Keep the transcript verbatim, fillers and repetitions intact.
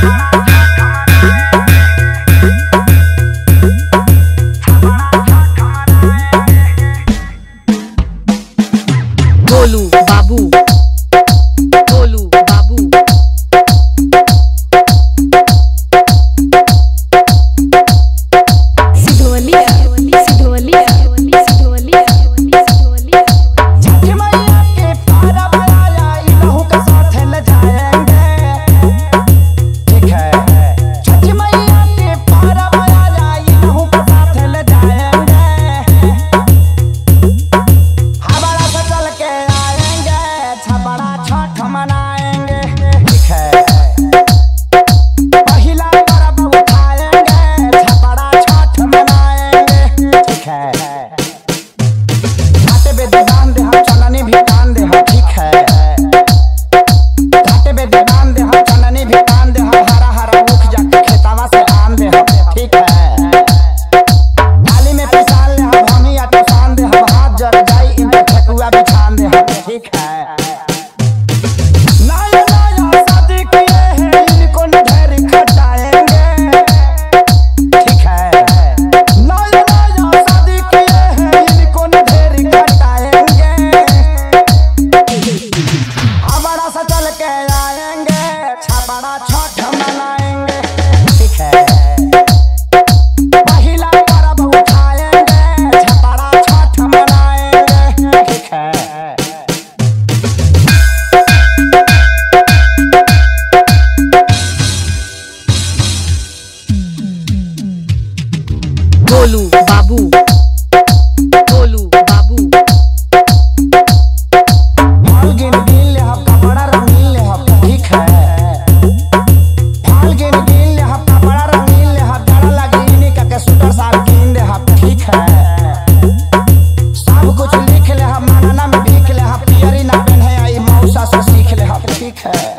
गोलू बाबू, गोलू बाबू, सिधोलिया सिधोलिया सिधोलिया सिधोलिया। छठ मैया के पारा बनाया इनहु का साथ ले जाएंगे, ठीक है। छठ मैया के पारा बनाया इनहु का साथ ले जाएंगे, हमारा से चल के आएंगे, छपरा छठ मनाएंगे, ठीक है। पहिला पर्व उठाएंगे, छपरा छठ मनाएंगे, ठीक है। घाटे पे दान दे हम चननी भी दान दे हम, ठीक है। घाटे पे दान दे हम चननी भी दान दे हम, हरा हरा मुख जाके खेतावा से आन दे हम, ठीक है। डाली में पिसान ले हम हमी आटे सान दे हम, हाथ जर जाई इनके ठेकुआ भी छान दे हम, ठीक है। नया नया शादी किए हैं इनको न ढेर खटाएंगे, ठीक है। नया नया शादी किए हैं इनको न ढेर खटाएंगे, हमारा सा चल के आएंगे, छपरा छठ मनाएंगे, ठीक है। पहिला पर्व उठाएंगे, छपरा छठ मनाएंगे, ठीक है। गोलू बाबू, गोलू बाबू, फाल्गुन गिन ले हम कपड़ा रंगीन ले हम, ठीक है। फाल्गुन गिन ले हम कपड़ा रंगीन ले हम, डर लगे इन्हीं का के सूटर साल कीन दे हम, ठीक है। सब कुछ लिख ले हम, मानना में भीख ले हम, पियरी ना बन है आई मौसा से सीख ले हम, ठीक है।